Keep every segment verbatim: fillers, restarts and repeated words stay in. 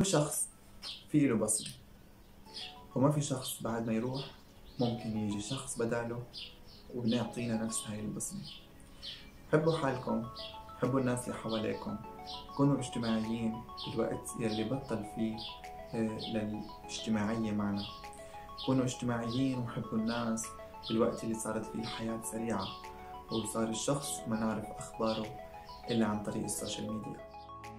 شخص في له بصمة، وما في شخص بعد ما يروح ممكن يجي شخص بداله وبنعطينا نفس هاي البصمة. حبوا حالكم، حبوا الناس اللي حواليكم، كونوا اجتماعيين بالوقت يلي بطل فيه للاجتماعية معنا. كونوا اجتماعيين وحبوا الناس بالوقت اللي صارت فيه الحياة سريعة وصار الشخص ما نعرف أخباره إلا عن طريق السوشيال ميديا.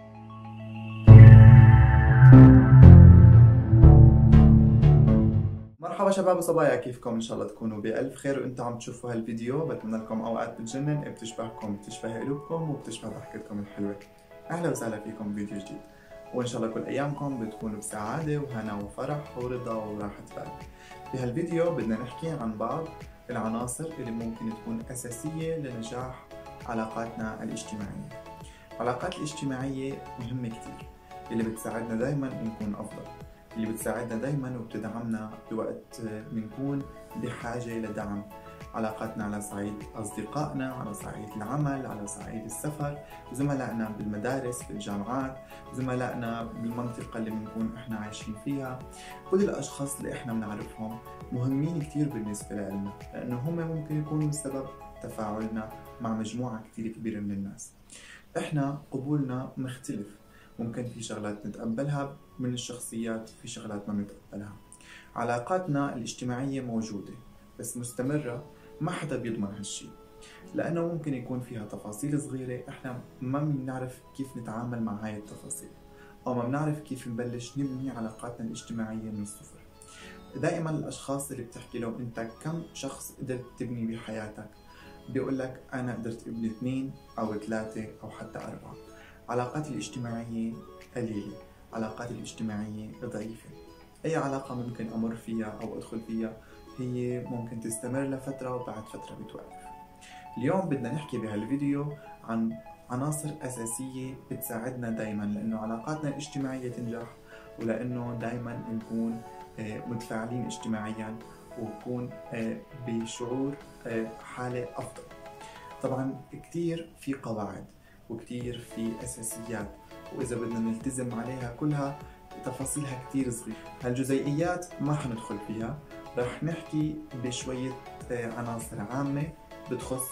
مرحبا شباب وصبايا، كيفكم؟ ان شاء الله تكونوا بألف خير وانتم عم تشوفوا هالفيديو. بتمنى لكم اوقات بتجنن، بتشبهكم بتشبه قلوبكم وبتشبه ضحكتكم الحلوة. اهلا وسهلا فيكم بفيديو جديد، وان شاء الله كل ايامكم بتكونوا بسعادة وهنا وفرح ورضا وراحة بال. بهالفيديو بدنا نحكي عن بعض العناصر اللي ممكن تكون اساسية لنجاح علاقاتنا الاجتماعية. العلاقات الاجتماعية مهمة كتير، اللي بتساعدنا دايما نكون افضل، اللي بتساعدنا دايما وبتدعمنا بوقت بنكون بحاجة لدعم. علاقاتنا على صعيد أصدقائنا، على صعيد العمل، على صعيد السفر، زملائنا بالمدارس بالجامعات، زملائنا بالمنطقة اللي بنكون إحنا عايشين فيها. كل الأشخاص اللي إحنا بنعرفهم مهمين كتير بالنسبة لنا، لأنه هم ممكن يكونوا سبب تفاعلنا مع مجموعة كتير كبيرة من الناس. إحنا قبولنا مختلف، ممكن في شغلات نتقبلها من الشخصيات، في شغلات ما نتقبلها. علاقاتنا الاجتماعية موجودة بس مستمرة، ما حدا بيضمن هالشي، لأنه ممكن يكون فيها تفاصيل صغيرة إحنا ما بنعرف كيف نتعامل مع هاي التفاصيل، أو ما بنعرف كيف نبلش نبني علاقاتنا الاجتماعية من الصفر. دائما الأشخاص اللي بتحكي لهم أنت كم شخص قدرت تبني بحياتك، بيقول لك أنا قدرت ابني اثنين أو ثلاثة أو حتى أربعة. علاقاتي الاجتماعية قليلة، علاقاتي الاجتماعية ضعيفة. أي علاقة ممكن أمر فيها أو أدخل فيها هي ممكن تستمر لفترة وبعد فترة بتوقف. اليوم بدنا نحكي بهالفيديو عن عناصر أساسية بتساعدنا دايما لأنه علاقاتنا الاجتماعية تنجح، ولأنه دايما نكون متفاعلين اجتماعيا ونكون بشعور حالة أفضل. طبعا كتير في قواعد وكتير في أساسيات، وإذا بدنا نلتزم عليها كلها تفاصيلها كتير صغيرة. هالجزئيات ما حندخل فيها، رح نحكي بشوية عناصر عامة بتخص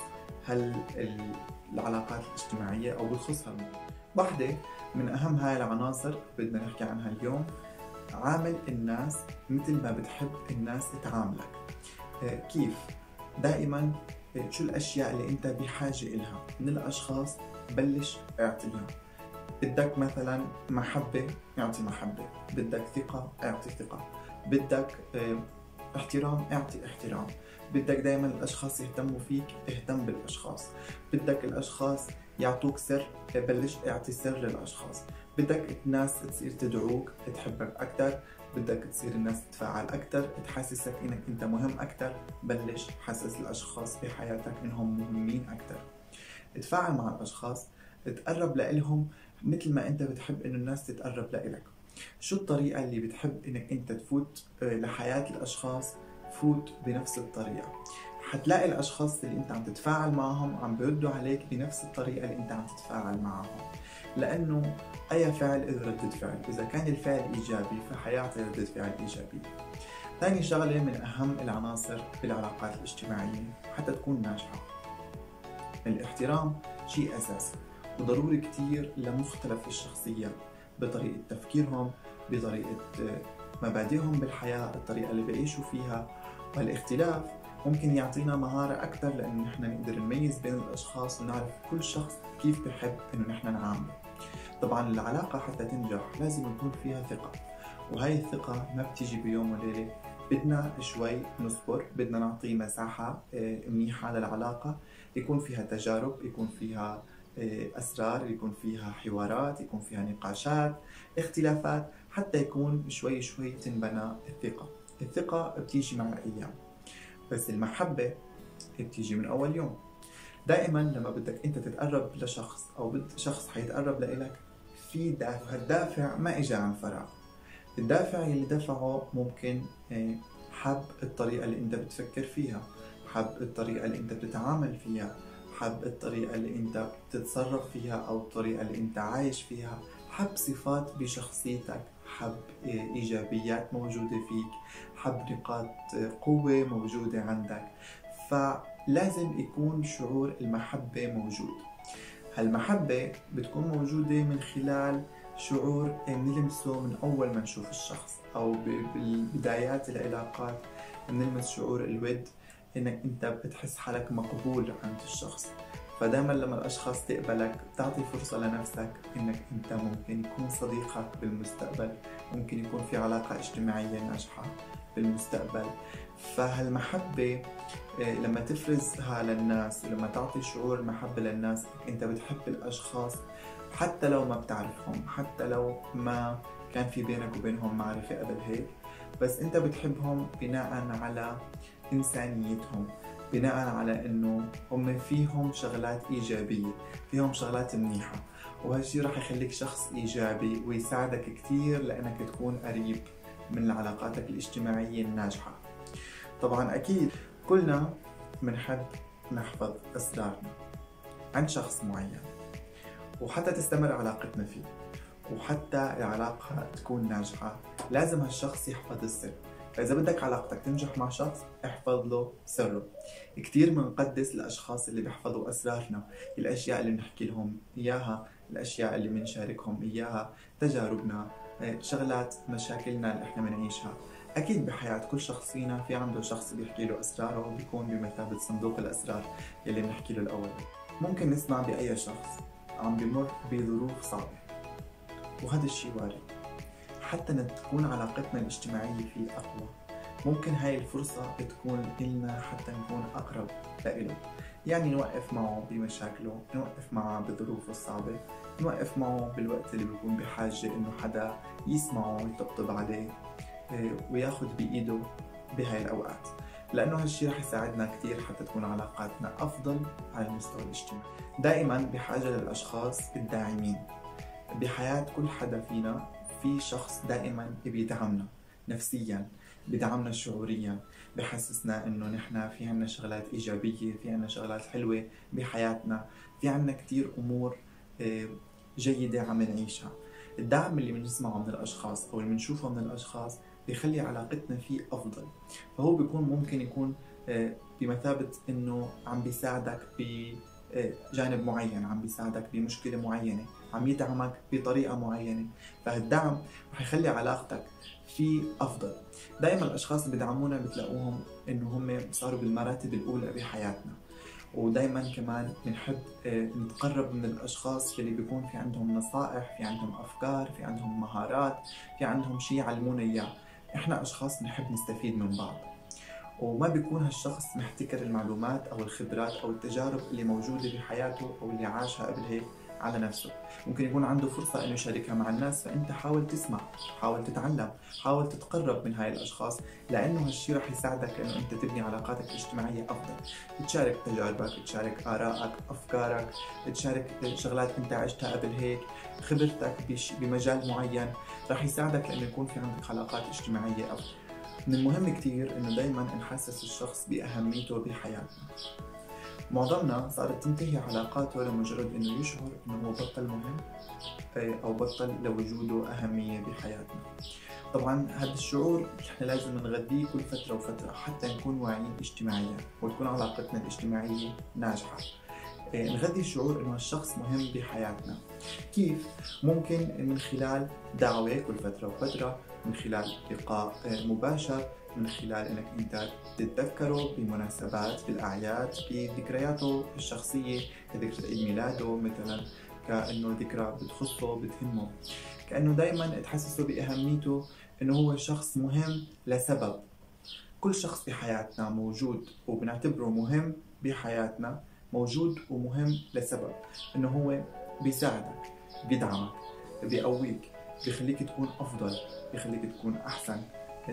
هالعلاقات الاجتماعية أو بتخصها. واحدة من أهم هاي العناصر بدنا نحكي عنها اليوم، عامل الناس مثل ما بتحب الناس تعاملك. كيف؟ دائما شو الأشياء اللي أنت بحاجة إلها من الأشخاص بلش اعطيها. بدك مثلا محبة، اعطي محبة. بدك ثقة، اعطي ثقة. بدك احترام، اعطي احترام. بدك دائما الأشخاص يهتموا فيك، اهتم بالأشخاص. بدك الأشخاص يعطوك سر، بلش اعطي سر للأشخاص. بدك الناس تصير تدعوك، تحبك أكثر. بدك تصير الناس تتفاعل أكثر، تحسسك إنك أنت مهم أكثر، بلش حسس الأشخاص بحياتك إنهم مهمين أكثر. تفاعل مع الأشخاص، تقرب لإلهم مثل ما أنت بتحب إنه الناس تتقرب لإلك. شو الطريقة اللي بتحب إنك أنت تفوت لحياة الأشخاص؟ فوت بنفس الطريقة. حتلاقي الأشخاص اللي أنت عم تتفاعل معهم عم بيردوا عليك بنفس الطريقة اللي أنت عم تتفاعل معهم، لأنه أي فعل إذا ردة فعل، إذا كان الفعل إيجابي فحيعطي ردة فعل إيجابية. ثاني شغلة من أهم العناصر بالعلاقات الاجتماعية حتى تكون ناجحة، الاحترام شيء أساسي وضروري كتير لمختلف الشخصيات، بطريقة تفكيرهم، بطريقة مبادئهم بالحياة، الطريقة اللي بيعيشوا فيها. والاختلاف ممكن يعطينا مهارة أكثر لأنه نحن نقدر نميز بين الأشخاص ونعرف كل شخص كيف بحب إنه نحن نعامله. طبعا العلاقة حتى تنجح لازم يكون فيها ثقة، وهي الثقة ما بتيجي بيوم وليلة، بدنا شوي نصبر، بدنا نعطي مساحة منيحة للعلاقة، يكون فيها تجارب، يكون فيها أسرار، يكون فيها حوارات، يكون فيها نقاشات، اختلافات، حتى يكون شوي شوي تنبنى الثقة. الثقة بتيجي مع الأيام، بس المحبة بتيجي من أول يوم. دائما لما بدك أنت تتقرب لشخص أو بد شخص حيتقرب لإلك في دافع، هالدافع ما إجا عن فراغ. الدافع اللي دفعه ممكن حب الطريقة اللي أنت بتفكر فيها، حب الطريقة اللي أنت بتتعامل فيها، حب الطريقة اللي أنت بتتصرف فيها أو الطريقة اللي أنت عايش فيها، حب صفات بشخصيتك، حب إيجابيات موجودة فيك، حب نقاط قوة موجودة عندك، فلازم يكون شعور المحبة موجود. هالمحبة بتكون موجودة من خلال شعور نلمسه من أول ما نشوف الشخص، أو بالبدايات العلاقات نلمس شعور الود، إنك أنت بتحس حالك مقبول عند الشخص. فدائما لما الأشخاص تقبلك بتعطي فرصة لنفسك إنك أنت ممكن يكون صديقك بالمستقبل، ممكن يكون في علاقة اجتماعية ناجحة بالمستقبل. فهالمحبة لما تفرزها للناس ولما تعطي شعور المحبة للناس، أنت بتحب الأشخاص حتى لو ما بتعرفهم، حتى لو ما كان في بينك وبينهم معرفة قبل هيك، بس أنت بتحبهم بناء على إنسانيتهم، بناء على إنه هم فيهم شغلات إيجابية، فيهم شغلات منيحة، وهالشي راح يخليك شخص إيجابي ويساعدك كتير لأنك تكون قريب من علاقاتك الاجتماعية الناجحة. طبعا أكيد كلنا بنحب نحفظ أسرارنا عند شخص معين، وحتى تستمر علاقتنا فيه وحتى العلاقة تكون ناجحة لازم هالشخص يحفظ السر. فإذا بدك علاقتك تنجح مع شخص احفظ له سره. كتير بنقدس الأشخاص اللي بيحفظوا أسرارنا، الأشياء اللي بنحكي لهم إياها، الأشياء اللي بنشاركهم إياها، تجاربنا، شغلات مشاكلنا اللي احنا بنعيشها. أكيد بحياة كل شخص فينا في عنده شخص بيحكي له أسراره وبيكون بمثابة صندوق الأسرار يلي بنحكي له الأول. ممكن نسمع بأي شخص عم بمر بظروف صعبة، وهذا الشيء وارد، حتى تكون علاقتنا الاجتماعية فيه أقوى. ممكن هاي الفرصة تكون إلنا حتى نكون أقرب لإله، يعني نوقف معه بمشاكله، نوقف معه بظروفه الصعبة، نوقف معه بالوقت اللي بيكون بحاجة إنه حدا يسمعه ويطبطب عليه وياخد بإيده بهاي الأوقات، لأنه هالشي رح يساعدنا كتير حتى تكون علاقاتنا أفضل على المستوى الاجتماعي. دائما بحاجة للأشخاص الداعمين بحياة كل حدا فينا. في شخص دائما بيدعمنا نفسيا، بيدعمنا شعوريا، بحسسنا انه نحن في عنا شغلات ايجابية، في عنا شغلات حلوة بحياتنا، في عنا كتير امور جيدة عم نعيشها. الدعم اللي بنسمعه من الاشخاص او اللي بنشوفه من الاشخاص بيخلي علاقتنا فيه افضل، فهو بيكون ممكن يكون بمثابة انه عم بيساعدك بجانب معين، عم بيساعدك بمشكلة معينة، عم يدعمك بطريقة معينة، فهالدعم رح يخلي علاقتك فيه أفضل. دائما الأشخاص اللي بيدعمونا بتلاقوهم إنه هم صاروا بالمراتب الأولى بحياتنا، ودائما كمان بنحب نتقرب من الأشخاص اللي بيكون في عندهم نصائح، في عندهم أفكار، في عندهم مهارات، في عندهم شيء يعلمونا إياه. إحنا أشخاص بنحب نستفيد من بعض، وما بيكون هالشخص محتكر المعلومات أو الخبرات أو التجارب اللي موجودة بحياته أو اللي عاشها قبل هيك على نفسه. ممكن يكون عنده فرصة إنه يشاركها مع الناس، فأنت حاول تسمع، حاول تتعلم، حاول تتقرب من هاي الأشخاص، لأنه هالشي رح يساعدك إنه أنت تبني علاقاتك الاجتماعية أفضل، تشارك تجاربك، تشارك آرائك، أفكارك، تشارك شغلات أنت عشتها قبل هيك، خبرتك بمجال معين، رح يساعدك إنه يكون في عندك علاقات اجتماعية أفضل. من المهم كتير إنه دايما نحسس الشخص بأهميته بحياتنا. معظمنا صارت تنتهي علاقاته لمجرد إنه يشعر إنه هو بطل مهم أو بطل لوجوده أهمية بحياتنا. طبعا هذا الشعور إحنا لازم نغذيه كل فترة وفترة حتى نكون واعيين اجتماعيا وتكون علاقتنا الاجتماعية ناجحة. نغذي الشعور إنه الشخص مهم بحياتنا. كيف؟ ممكن من خلال دعوة كل فترة وفترة، من خلال لقاء مباشر، من خلال انك انت تتذكره بمناسبات، بالاعياد، بذكرياته الشخصيه كذكرى عيد ميلاده مثلا، كانه ذكرى بتخصه بتهمه، كانه دائما تحسسه باهميته، انه هو شخص مهم لسبب. كل شخص بحياتنا موجود وبنعتبره مهم بحياتنا، موجود ومهم لسبب، انه هو بيساعدك، بيدعمك، بيقويك، بيخليك تكون افضل، بيخليك تكون احسن،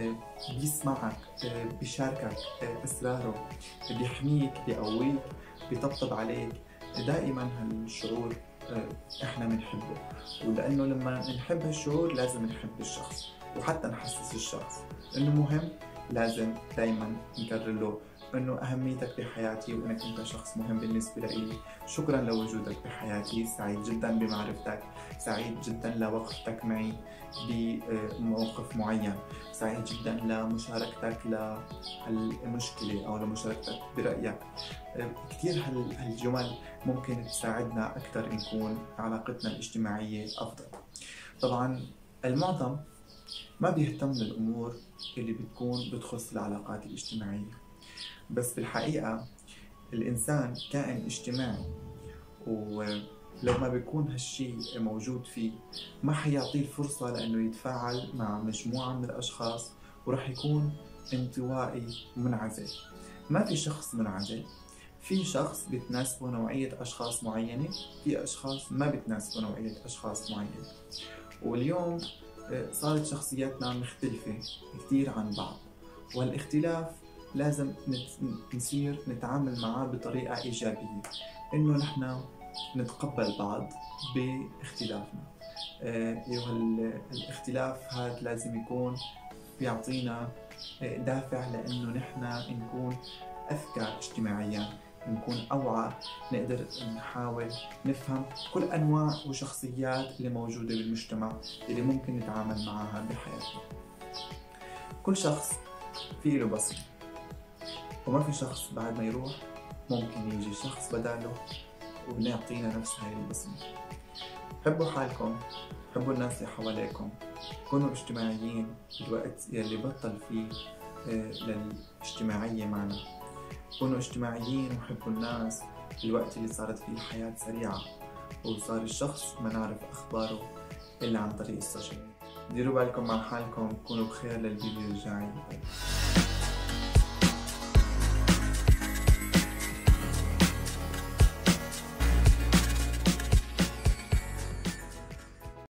بيسمعك، بيشاركك أسراره، بيحميك، بيقويك، بيطبطب عليك. دائما هالشعور احنا بنحبه، ولأنه لما نحب هالشعور لازم نحب الشخص، وحتى نحسس الشخص انه مهم لازم دائما نكرر له إنه أهميتك بحياتي وإنك أنت شخص مهم بالنسبة لي. شكرا لوجودك بحياتي، سعيد جدا بمعرفتك، سعيد جدا لوقفتك معي بموقف معين، سعيد جدا لمشاركتك لهالمشكلة أو لمشاركتك برأيك. كثير هالجمل ممكن تساعدنا أكثر نكون علاقتنا الاجتماعية أفضل. طبعا المعظم ما بيهتم للأمور اللي بتكون بتخص العلاقات الاجتماعية، بس بالحقيقة الإنسان كائن اجتماعي، ولو ما بيكون هالشي موجود فيه ما حيعطيه الفرصة لأنه يتفاعل مع مجموعة من الأشخاص، ورح يكون انطوائي ومنعزل. ما في شخص منعزل، في شخص بتناسبه نوعية أشخاص معينة، في أشخاص ما بتناسبه نوعية أشخاص معينة. واليوم صارت شخصياتنا مختلفة كثير عن بعض، والاختلاف لازم نصير نتعامل معاه بطريقة إيجابية، إنه نحن نتقبل بعض باختلافنا. الاختلاف هذا لازم يكون بيعطينا دافع لأنه نحن نكون أذكى اجتماعيا، نكون أوعى، نقدر نحاول نفهم كل أنواع وشخصيات اللي موجودة بالمجتمع اللي ممكن نتعامل معها بحياتنا. كل شخص فيه له بصمة، وما في شخص بعد ما يروح ممكن يجي شخص بداله ونعطينا نفس هاي البصمة. حبوا حالكم، حبوا الناس اللي حواليكم، كونوا اجتماعيين بالوقت يلي بطل فيه للاجتماعية معنا، كونوا اجتماعيين وحبوا الناس بالوقت اللي صارت فيه حياة سريعة وصار الشخص ما نعرف أخباره إلا عن طريق السوشيال ميديا. ديروا بالكم مع حالكم، كونوا بخير للفيديو الجاي.